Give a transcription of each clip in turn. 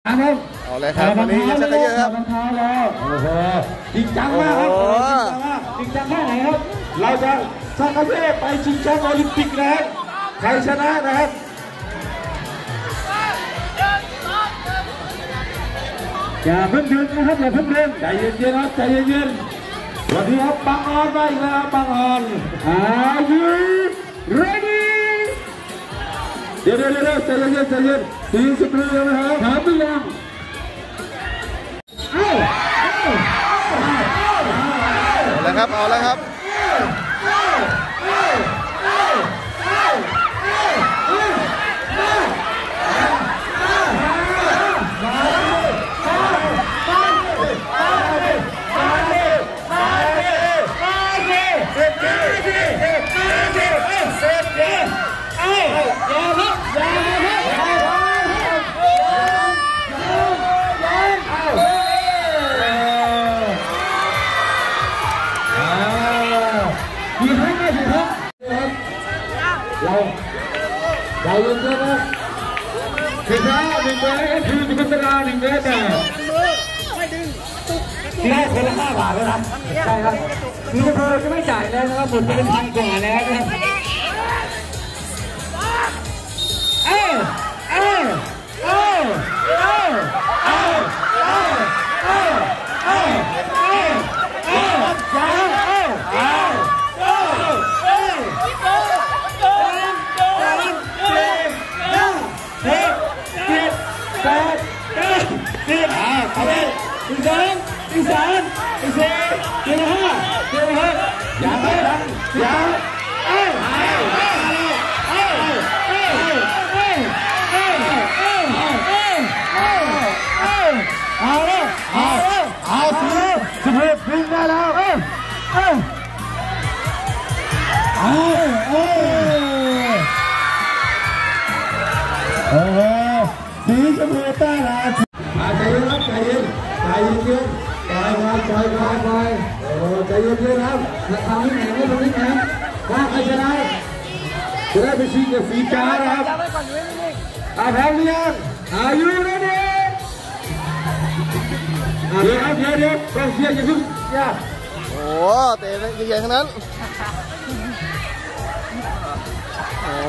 เอาเลยครับวันนี้ยังชักเยอะครับโอ้โหจริงจังมากครับจริงจังมากไหนครับเราจะชักเยอะไปชิงแชมป์โอลิมปิกนะครับใครชนะนะครับอย่าเพิ่งดึงนะครับอย่าเพิ่งดึงใจเย็นๆครับใจเย็นๆวันนี้ครับบังออนไปอีกแล้วบังออนAre you ready เดี๋ยวใจเย็นใจเย็น40 นาทีนะครับถามไปยังเอาแล้วครับเอาแล้วครับใจเย็นๆนะคือช้า1 เมตรก็คือจุดตรา1 เมตรแต่ที่ได้คนละ5 บาทแล้วนะใช่ครับคือเราจะไม่จ่ายแล้วนะครับหมดไปเป็น1,000 กว่าแล้วนะครับสีชมพูต้าราใจเย็นครับใจเย็นปล่อยโอ้ใจเย็นครับทำที่ไหนไม่ทำที่ไหนว่าใครชนะจะได้ไปชิงกับสีกานะครับพร้อมหรือยังAre you readyเดี๋ยวต้องเชียร์อย่าเพิ่งโอ้เตะใหญ่ๆทั้งนั้นโอ้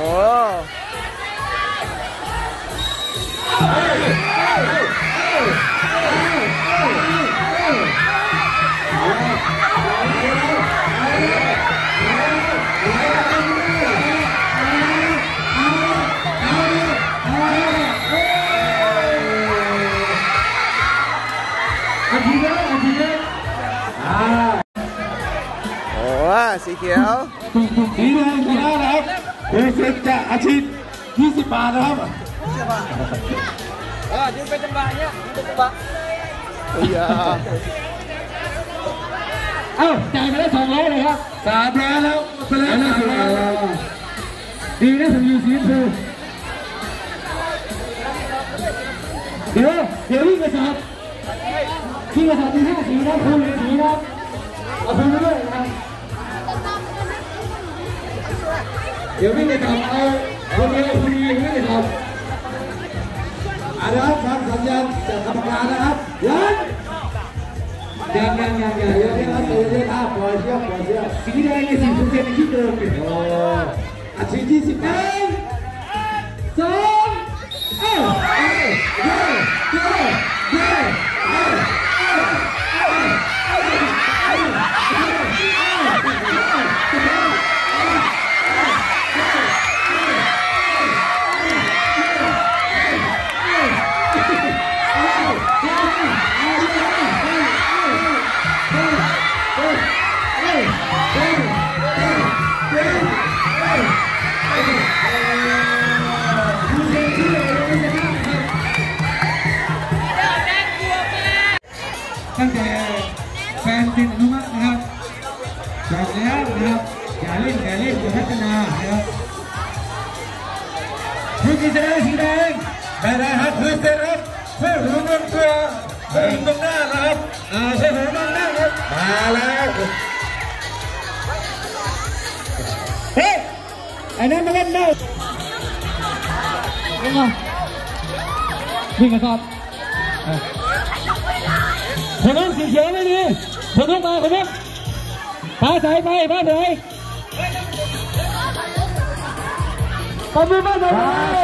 สีเขียวสีแดงชนะนะครับเป็นเซ็นจะอาชีพ20 บาทนะครับยืนเป็นจังหวะเนี่ยเป็นจังหวะจ่ายไปแล้ว200เลยครับ300แล้วไปแล้วดีนะผมอยู่สีชมพูเดี๋ยววิ่งกระสอบที่5 สีนะคุณสีนะเอาคุณไปด้วยนะครับเดี๋ยววิ่งกระสอบเอาคนเดียวคุณวิ่งกระสอบนะครับฟังสัญญาณจากกรรมการนะครับยังครับเดี๋ยวปล่อยเชือกสีแดงใน40%ที่เดิมอาชีพที่11 ตั้งแต่แฟนเป็นอนุมัตินะครับจบแล้วนะครับอย่าเล่นอย่าพัฒนานะครับผู้กิจการสีแดงได้ครับคือเซรั่มเพื่อหูเงินตัวเพื่อตรงหน้านะครับเพื่อหูตรงหน้าครับมาแล้วเฮ้ยไอ้นั่นมาเล่นได้วิ่งกระสอบคนนั้นสีเขียวไม่ดีคนนั้นมาคนนั้นฟ้าใสไปฟ้าใสตบมือมาเลย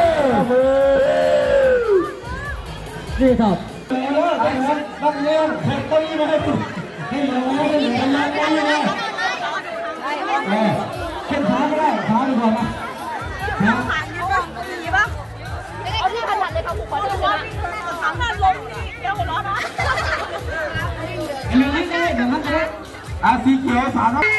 นี่ครับนักเรียนแข่งกันนี่มาให้ดูให้เราให้เห็นแล้วได้ยังไงขึ้นขาไม่ได้ขาดีกว่านะเอาที่ขนาดเลยค่ะครูขอเดินนะทำหน้าลงเดี๋ยวหัวร้อนนะหนึ่งนิดเลยหนึ่งนิดเลยสีเขียวสามแล้ว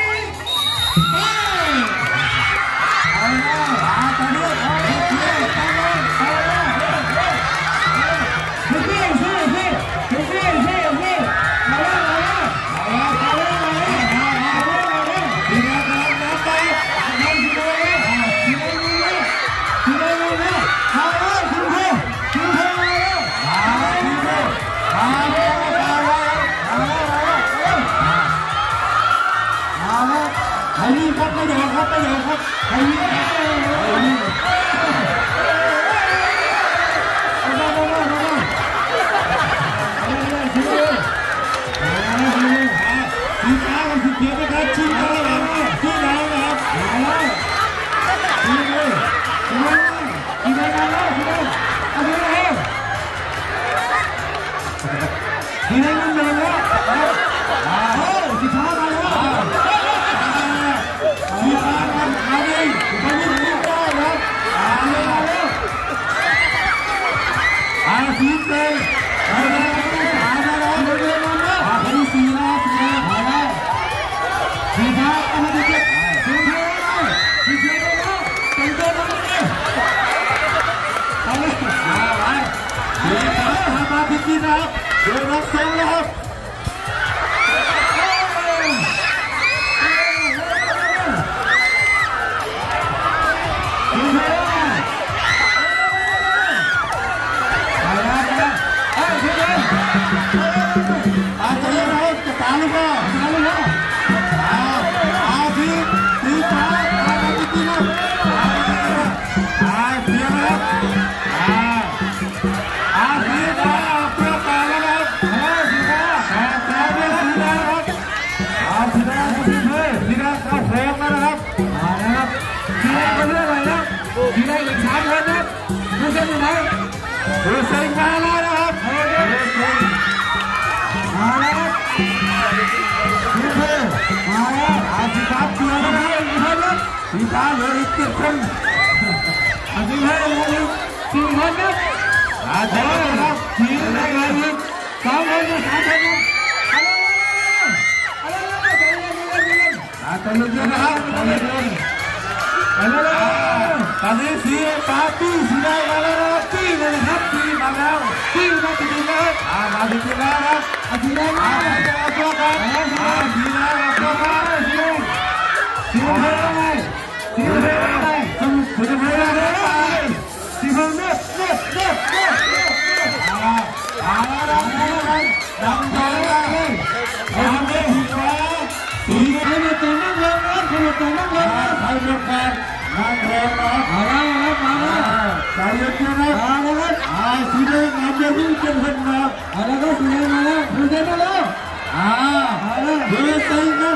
ไม่ยอมครับไม่ยอมครับไม่ยอมสีฟ้ากับสีเขียวนะครับชี้ฟ้าแล้วชี้แล้วนะครับชี้เลยชี้เลยชี้เลยแล้วชี้เลยเอาไปเลยชี้เลยมันเลยแล้วสีฟ้ามาแล้วสีฟ้ามาเอาดิไปนี่ได้แล้วสีเขียวเอาเลยสีฟ้าเอาเลยสีฟ้าเอามาดิสีเขียวสีเขียวแล้วสีเขียวแล้วเอาเลยสีฟ้าทำมาพิจิตรครับเดี๋ยวรับส่งแล้วครับดูเซ็งมาแล้วนะครับมาแล้วดูเซ็งมาแล้วสีฟ้าเกือบแล้วสีฟ้าเหลืออีก7 คนสีฟ้าเหลืออีก4 คนครับเท่าไหร่ครับสีเหลืออีก2 คน3 คนตอนนี้นะครับตอนนี้สีฟ้าปี้สีแดงมาแล้วปี้เลยนะครับปี้มาแล้วปี้มาติดแล้วมาติดแล้วครับสีแดงมาแล้วตัวกันสีแดงตัวกันสีแดงสีแดงอะไรสีแดงอะไรสีแดงอะไรสีแดงเน็บดำเลยสีฟ้าสีแดงมาตัวนั่งลงนะตัวนั่งลงนะใครเลือกกันนั่งลงนะมาแล้วใครเลือกกันนะสีแดงมาเดี๋ยวนี้จะเห็นนะแล้วก็สีแดงมาแล้วสีแดงมาแล้วดูเซ็งครับ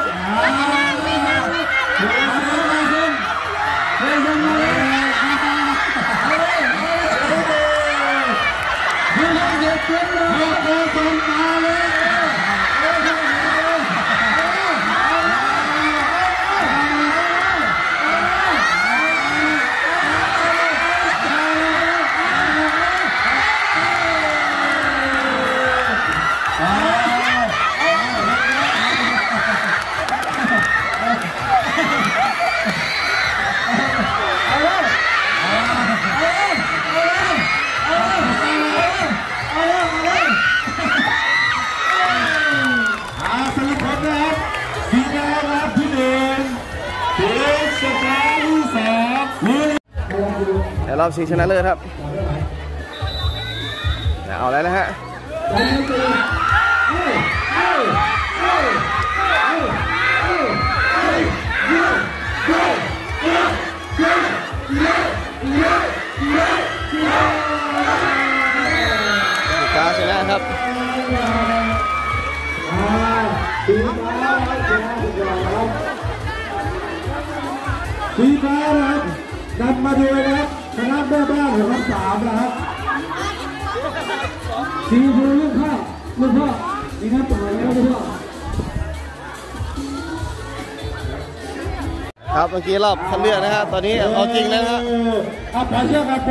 รอบชิงชนะเลิศครับเอาแล้วนะฮะกาชนะครับสีฟ้านะครับนำมาโดยนะครับคณะแม่บ้านของทั้ง3นะครับสีชมพูลูกพ่อนี่ครับต่อแล้วลูกพ่อครับเมื่อกี้รอบคัดเลือกนะฮะตอนนี้เอาจริงแล้วนะฮะปล่อยเชือกกัน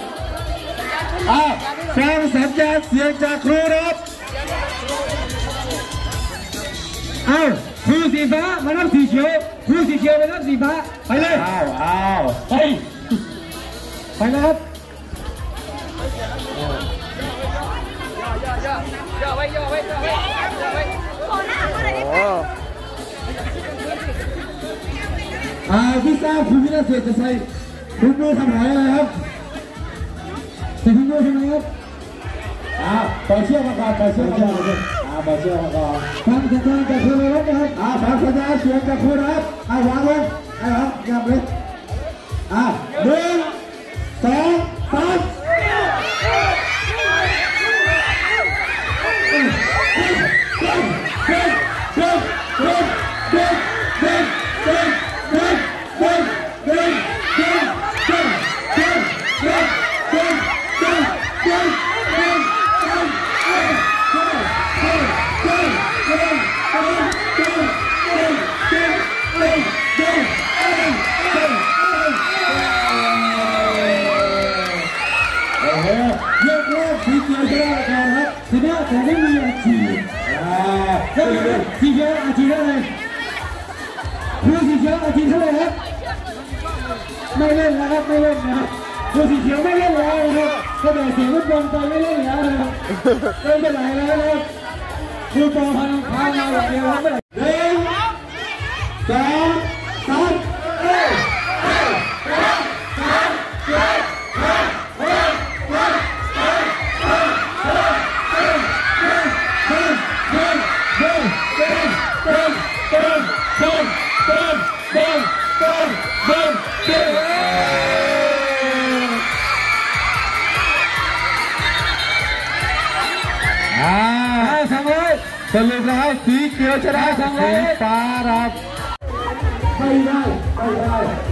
ฟังสัญญาณเสียงจากครูนะครับครูสีฟ้ามารับสีเขียวครูสีเขียวมารับสีฟ้าไปเลยไปนะครับย่อไว้โอ้พี่ทราบคุณวินาเศษจะใส่คุณดูทำหายอะไรครับใส่คุณดูทำไมครับปล่อยเชือกมาก่อนปล่อยเชือกมาก่อนฟังสัญญาณจากครูนะครับฟังสัญญาณเสียงจากครูนะครับวางลงยับเลย1 2 ยกเลิกสีเขียวชนะกันครับชนะแต่ไม่มีอาชีพสีเขียวอาชีพอะไรคือสีเขียวอาชีพเท่าไหร่ครับไม่เล่นนะครับคือสีเขียวไม่เล่นแล้วนะครับก็แต่เสียงฟุตบอลไปไม่เล่นแล้วนะครับเล่นไปไหนแล้วนะครับคือต่อพันธุ์มาอย่างเดียวครับ1 2 สรุปแล้วสีเขียวชนะสีฟ้าครับไม่ได้เอาไป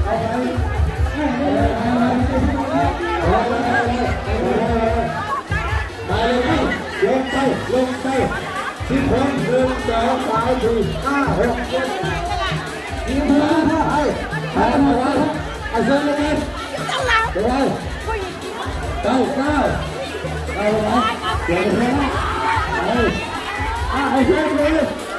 ลงไปที่คน1 2 3 4 5 6 7นี่มาไปเอาเส้นเลยเดี๋ยว9เดี๋ยวเอาเชือกเลย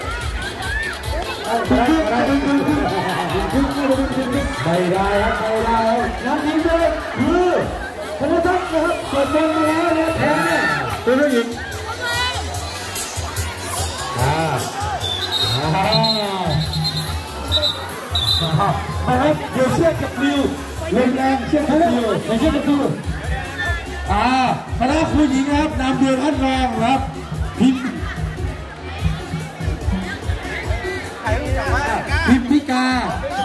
ไม่ได้น้ำทีมเลยคือพนักงานนะครับกดบอลมาแล้วนะแพ้ตัวนี้อีกเดี๋ยวเชือกกับดิวลงแรงเชือกกับดิวคณะผู้หญิงครับนำโดยท่านรองครับพิมพิกา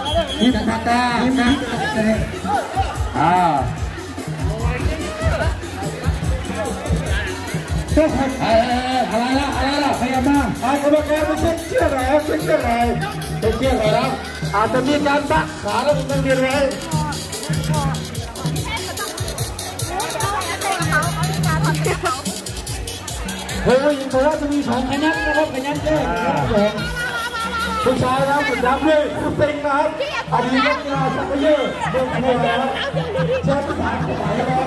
อะไรล่ะพยายามมากรรมการไปเช็คเชือกหน่อยครับเช็คเชือกหน่อยแล้วอาจจะมีการบักขาแล้วต้องเรียนไว้เฮ้ยเพราะว่าจะมี2คณะนะครับคณะแรกผู้ชายนะผมย้ำด้วยคุณติงนะครับอดีตนักกีฬาชักเยอะเมืองไทยนะครับเชิญผู้ชายผู้ชายนะครับ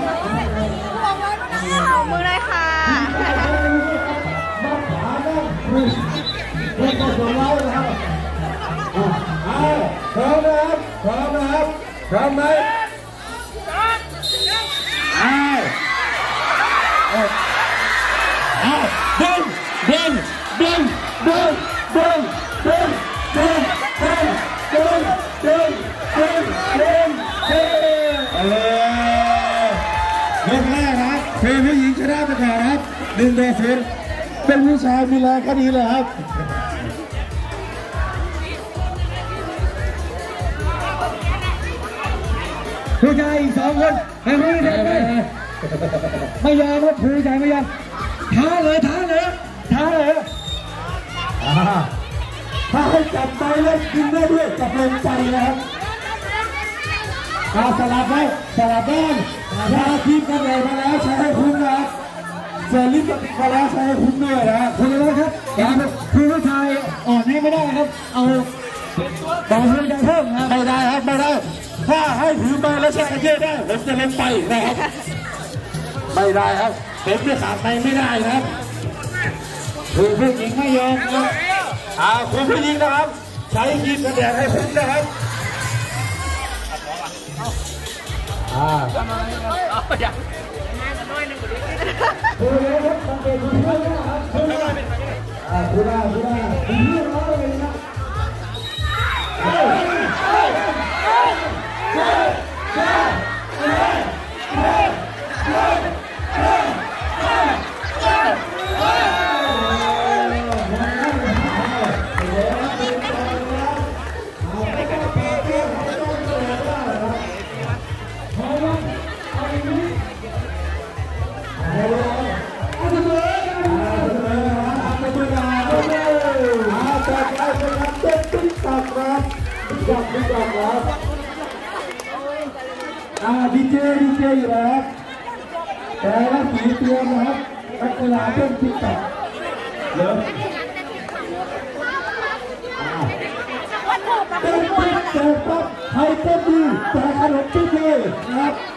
มือเลยค่ะมาขานั่งเพื่อนก็สวมเรานะครับพร้อมไหมยกแรกครับคือผู้หญิงชนะไปก่อนครับ1-0เป็นผู้ชายมีแรงแค่นี้เลยครับผู้ชายอีก2 คนไม่ยอมครับผู้ชายไม่ยอมท้าเลยถ้าให้จับไปแล้วกินได้ด้วยจับลงไปนะครับสลับด้านยาทีมกันใหญ่มาแล้วใช้ให้คุ้มนะครับเซอร์ลิฟต์มาแล้วใช้ให้คุ้มด้วยนะครับคุณรู้ครับคือผู้ชายอ่อนให้ไม่ได้ครับเอาต่อเพิ่มเพิ่มครับไม่ได้ครับไม่ได้ถ้าให้ถือมาแล้วแช่เยอะได้ผมจะเล่นไปนะครับไม่ได้ครับผมจะขาดไปไม่ได้ครับคือผู้หญิงไม่ยอมครับคุณผู้หญิงนะครับใช้ครีมกันแดดให้คุ้มนะครับดีเจอยู่แล้วแต่ละสีเตรียมนะครับนักกีฬาเต้นติ๊กต็อกเริ่มเต้นปั๊บใครเต้นดีแต่ขนมเต้นเลยนะครับ